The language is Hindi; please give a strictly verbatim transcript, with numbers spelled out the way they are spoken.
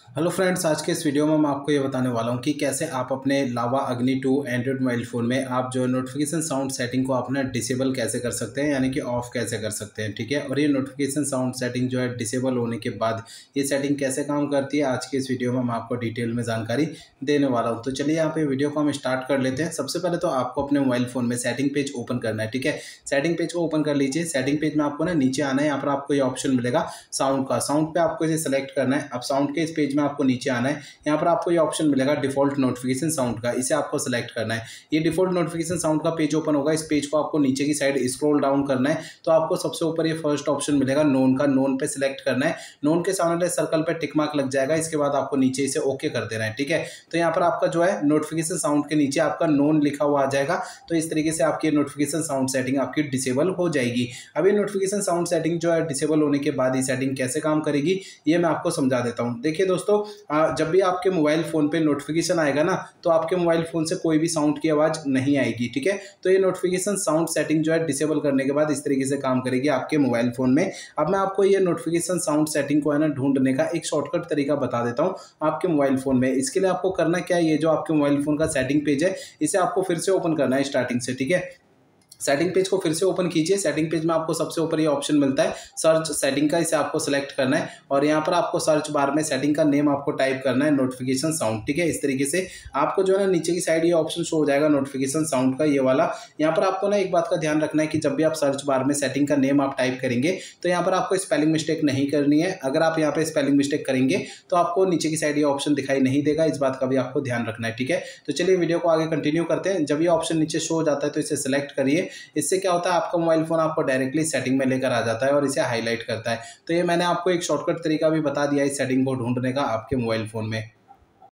हेलो फ्रेंड्स, आज के इस वीडियो में मैं आपको ये बताने वाला हूँ कि कैसे आप अपने लावा अग्नि टू एंड्रॉइड मोबाइल फ़ोन में आप जो नोटिफिकेशन साउंड सेटिंग को अपना डिसेबल कैसे कर सकते हैं, यानी कि ऑफ कैसे कर सकते हैं। ठीक है, और ये नोटिफिकेशन साउंड सेटिंग जो है डिसेबल होने के बाद ये सेटिंग कैसे काम करती है, आज के इस वीडियो में मैं आपको डिटेल में जानकारी देने वाला हूँ। तो चलिए यहाँ पे वीडियो को हम स्टार्ट कर लेते हैं। सबसे पहले तो आपको अपने मोबाइल फ़ोन में सेटिंग पेज ओपन करना है। ठीक है, सेटिंग पेज को ओपन कर लीजिए। सेटिंग पेज में आपको ना नीचे आना है, यहाँ पर आपको ये ऑप्शन मिलेगा साउंड का। साउंड पे आपको इसे सेलेक्ट करना है। अब साउंड के इस पेज में आपको नीचे आना है, यहाँ पर आपको ये ऑप्शन मिलेगा डिफॉल्ट नोटिफिकेशन साउंड का, इसे आपको सेलेक्ट करना है। ये डिफॉल्ट नोटिफिकेशन साउंड का पेज ओपन होगा। इस पेज को आपको नीचे की साइड स्क्रॉल डाउन करना है, तो आपको सबसे ऊपर ये फर्स्ट ऑप्शन मिलेगा नोन का। नोन पे सिलेक्ट करना है। नोन के सामने सर्कल पे टिक मार्क लग जाएगा। इसके बाद आपको नीचे इसे ओके कर देना है। ठीक है, तो यहाँ पर आपका जो है नोटिफिकेशन साउंड के नीचे आपका नोन लिखा हुआ आ जाएगा। तो इस तरीके से आपकी नोटिफिकेशन साउंड सेटिंग आपकी डिसेबल हो जाएगी। अभी नोटिफिकेशन साउंड सेटिंग जो है डिसेबल होने के बाद ये सेटिंग कैसे काम करेगी ये मैं आपको समझा देता हूँ। देखिए दोस्तों, जब भी आपके मोबाइल फोन पे नोटिफिकेशन आएगा ना, तो आपके मोबाइल फोन से कोई भी साउंड की आवाज नहीं आएगी। ठीक है, तो ये नोटिफिकेशन साउंड सेटिंग जो है डिसेबल करने के बाद इस तरीके से काम करेगी आपके मोबाइल फोन में। अब मैं आपको ये नोटिफिकेशन साउंड सेटिंग को है ना ढूंढने का एक शॉर्टकट तरीका बता देता हूँ आपके मोबाइल फोन में। इसके लिए आपको करना क्या है, ये जो आपके मोबाइल फोन का सेटिंग पेज है इसे आपको फिर से ओपन करना है स्टार्टिंग से। ठीक है, सेटिंग पेज को फिर से ओपन कीजिए। सेटिंग पेज में आपको सबसे ऊपर ये ऑप्शन मिलता है सर्च सेटिंग का, इसे आपको सेलेक्ट करना है और यहाँ पर आपको सर्च बार में सेटिंग का नेम आपको टाइप करना है नोटिफिकेशन साउंड। ठीक है, इस तरीके से आपको जो है ना नीचे की साइड ये ऑप्शन शो हो जाएगा नोटिफिकेशन साउंड का, ये वाला। यहाँ पर आपको ना एक बात का ध्यान रखना है कि जब भी आप सर्च बार में सेटिंग का नेम आप टाइप करेंगे तो यहाँ पर आपको स्पेलिंग मिस्टेक नहीं करनी है। अगर आप यहाँ पे स्पेलिंग मिस्टेक करेंगे तो आपको नीचे की साइड ये ऑप्शन दिखाई नहीं देगा, इस बात का भी आपको ध्यान रखना है। ठीक है, तो चलिए वीडियो को आगे कंटिन्यू करते हैं। जब ये ऑप्शन नीचे शो हो जाता है तो इसे सेलेक्ट करिए। इससे क्या होता है, आपका मोबाइल फोन आपको डायरेक्टली सेटिंग में लेकर आ जाता है और इसे हाईलाइट करता है। तो ये मैंने आपको एक शॉर्टकट तरीका भी बता दिया इस सेटिंग को ढूंढने का आपके मोबाइल फोन में।